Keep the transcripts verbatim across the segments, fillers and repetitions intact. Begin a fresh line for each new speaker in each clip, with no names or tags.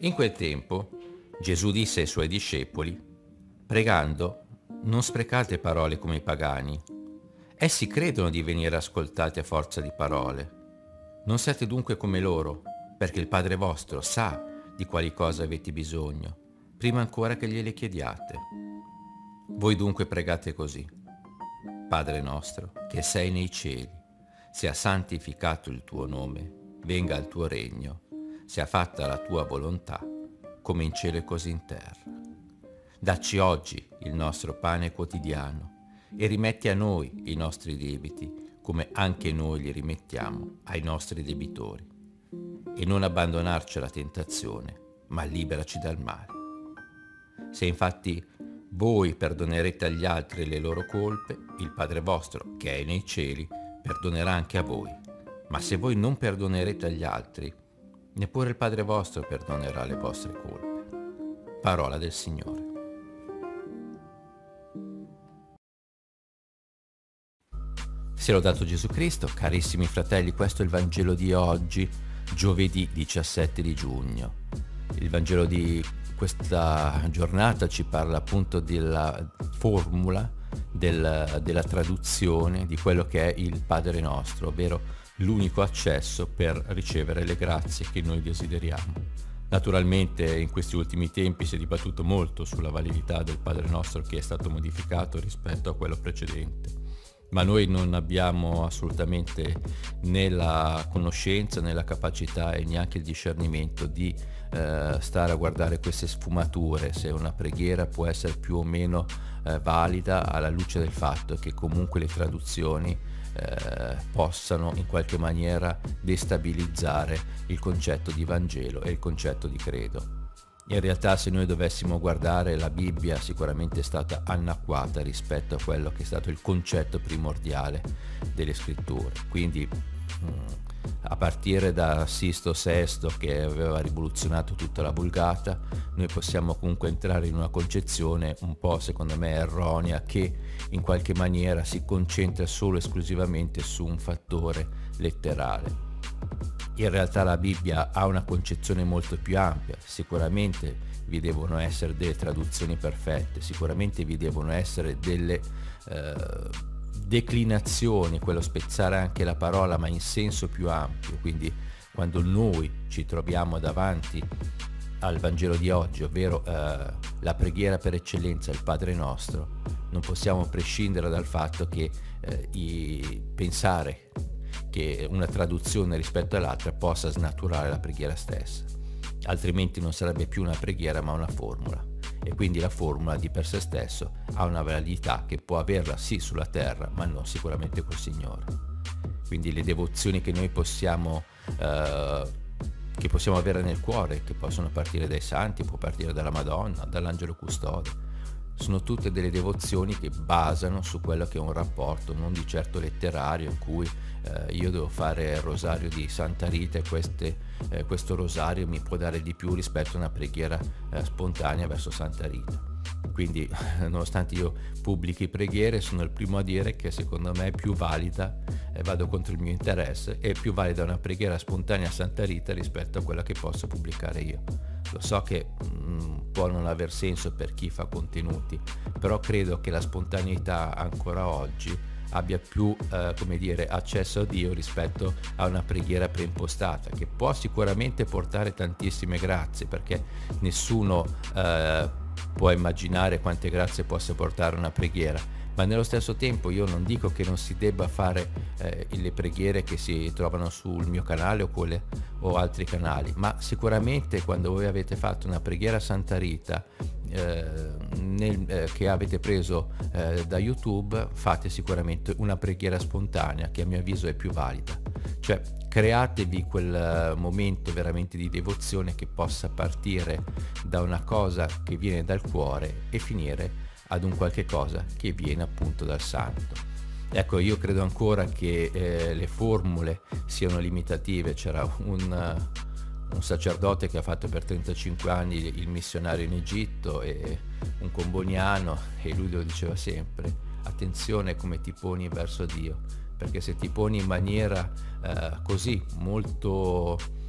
In quel tempo Gesù disse ai suoi discepoli: pregando, non sprecate parole come i pagani. Essi credono di venire ascoltati a forza di parole. Non siate dunque come loro, perché il Padre vostro sa di quali cose avete bisogno, prima ancora che gliele chiediate. Voi dunque pregate così: Padre nostro, che sei nei cieli, sia santificato il tuo nome, venga il tuo regno, sia fatta la tua volontà, come in cielo e così in terra. Dacci oggi il nostro pane quotidiano e rimetti a noi i nostri debiti, come anche noi li rimettiamo ai nostri debitori. E non abbandonarci alla tentazione, ma liberaci dal male. Se infatti voi perdonerete agli altri le loro colpe, il Padre vostro, che è nei cieli, perdonerà anche a voi. Ma se voi non perdonerete agli altri, neppure il Padre vostro perdonerà le vostre colpe. Parola del Signore. Sia lodato Gesù Cristo. Carissimi fratelli, questo è il Vangelo di oggi, giovedì diciassette di giugno. Il Vangelo di questa giornata ci parla appunto della formula, del, della traduzione di quello che è il Padre nostro, ovvero l'unico accesso per ricevere le grazie che noi desideriamo. Naturalmente in questi ultimi tempi si è dibattuto molto sulla validità del Padre nostro, che è stato modificato rispetto a quello precedente. Ma noi non abbiamo assolutamente né la conoscenza, né la capacità e neanche il discernimento di eh, stare a guardare queste sfumature, se una preghiera può essere più o meno eh, valida, alla luce del fatto che comunque le traduzioni eh, possano in qualche maniera destabilizzare il concetto di Vangelo e il concetto di credo. In realtà, se noi dovessimo guardare, la Bibbia sicuramente è stata annacquata rispetto a quello che è stato il concetto primordiale delle scritture. Quindi a partire da Sisto sesto, che aveva rivoluzionato tutta la Vulgata, noi possiamo comunque entrare in una concezione un po', secondo me, erronea, che in qualche maniera si concentra solo e esclusivamente su un fattore letterale. In realtà la Bibbia ha una concezione molto più ampia. Sicuramente vi devono essere delle traduzioni perfette, sicuramente vi devono essere delle eh, declinazioni, quello spezzare anche la parola ma in senso più ampio. Quindi quando noi ci troviamo davanti al Vangelo di oggi, ovvero eh, la preghiera per eccellenza, il Padre nostro, non possiamo prescindere dal fatto che eh, i, pensare che una traduzione rispetto all'altra possa snaturare la preghiera stessa, altrimenti non sarebbe più una preghiera ma una formula, e quindi la formula di per sé stesso ha una validità che può averla sì sulla terra ma non sicuramente col Signore. Quindi le devozioni che noi possiamo eh, che possiamo avere nel cuore, che possono partire dai santi, può partire dalla Madonna, dall'angelo custode, sono tutte delle devozioni che basano su quello che è un rapporto non di certo letterario, in cui eh, io devo fare il rosario di Santa Rita e queste, eh, questo rosario mi può dare di più rispetto a una preghiera eh, spontanea verso Santa Rita. Quindi nonostante io pubblichi preghiere, sono il primo a dire che secondo me è più valida, e eh, vado contro il mio interesse, è più valida una preghiera spontanea a Santa Rita rispetto a quella che posso pubblicare io. Lo so che mh, può non aver senso per chi fa contenuti, però credo che la spontaneità ancora oggi abbia più eh, come dire, accesso a Dio rispetto a una preghiera preimpostata, che può sicuramente portare tantissime grazie, perché nessuno eh, può immaginare quante grazie possa portare una preghiera. Ma nello stesso tempo io non dico che non si debba fare eh, le preghiere che si trovano sul mio canale o, quelle, o altri canali, ma sicuramente quando voi avete fatto una preghiera a Santa Rita eh, nel, eh, che avete preso eh, da YouTube, fate sicuramente una preghiera spontanea che a mio avviso è più valida. Cioè createvi quel momento veramente di devozione che possa partire da una cosa che viene dal cuore e finire ad un qualche cosa che viene appunto dal santo. Ecco, io credo ancora che eh, le formule siano limitative. C'era un, un sacerdote che ha fatto per trentacinque anni il missionario in Egitto, e un comboniano, e lui lo diceva sempre: attenzione come ti poni verso Dio, perché se ti poni in maniera eh, così molto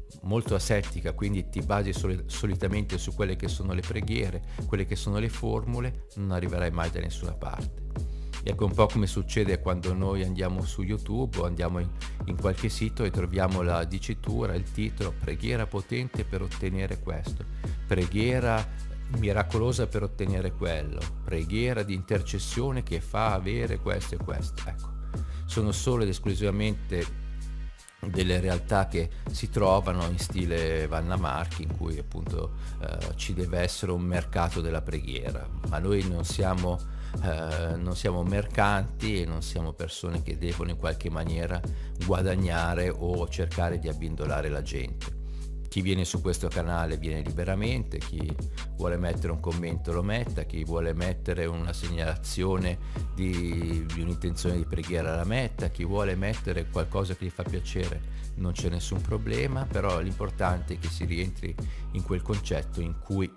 molto asettica, quindi ti basi soli- solitamente su quelle che sono le preghiere, quelle che sono le formule, non arriverai mai da nessuna parte. Ecco un po' come succede quando noi andiamo su YouTube o andiamo in, in qualche sito e troviamo la dicitura, il titolo, preghiera potente per ottenere questo, preghiera miracolosa per ottenere quello, preghiera di intercessione che fa avere questo e questo. Ecco, sono solo ed esclusivamente delle realtà che si trovano in stile Vanna Marchi, in cui appunto eh, ci deve essere un mercato della preghiera, ma noi non siamo, eh, non siamo mercanti e non siamo persone che devono in qualche maniera guadagnare o cercare di abbindolare la gente. Chi viene su questo canale viene liberamente, chi vuole mettere un commento lo metta, chi vuole mettere una segnalazione di, di un'intenzione di preghiera la metta, chi vuole mettere qualcosa che gli fa piacere non c'è nessun problema, però l'importante è che si rientri in quel concetto in cui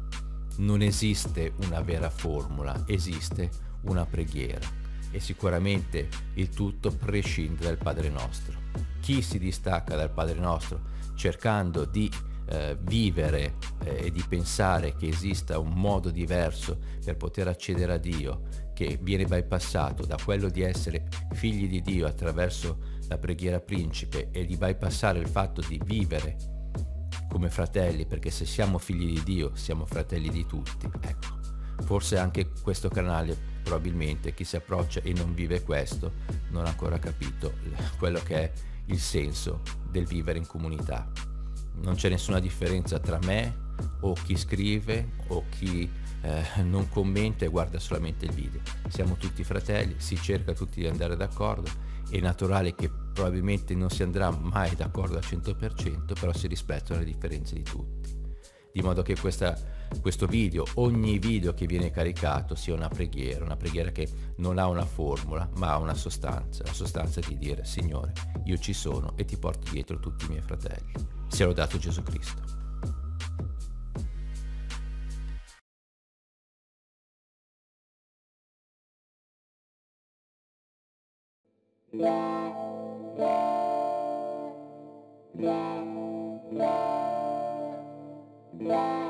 non esiste una vera formula, esiste una preghiera e sicuramente il tutto prescinde dal Padre Nostro. Chi si distacca dal Padre Nostro cercando di eh, vivere eh, e di pensare che esista un modo diverso per poter accedere a Dio, che viene bypassato da quello di essere figli di Dio attraverso la preghiera principe e di bypassare il fatto di vivere come fratelli, perché se siamo figli di Dio siamo fratelli di tutti. Ecco, forse anche questo canale, probabilmente chi si approccia e non vive questo non ha ancora capito quello che è il senso del vivere in comunità. Non c'è nessuna differenza tra me o chi scrive o chi eh, non commenta e guarda solamente il video. Siamo tutti fratelli, si cerca tutti di andare d'accordo, è naturale che probabilmente non si andrà mai d'accordo al cento per cento, però si rispettano le differenze di tutti. Di modo che questa, questo video, ogni video che viene caricato sia una preghiera, una preghiera che non ha una formula, ma ha una sostanza, la sostanza di dire: Signore, io ci sono e ti porto dietro tutti i miei fratelli. Sia lodato Gesù Cristo.
Yeah.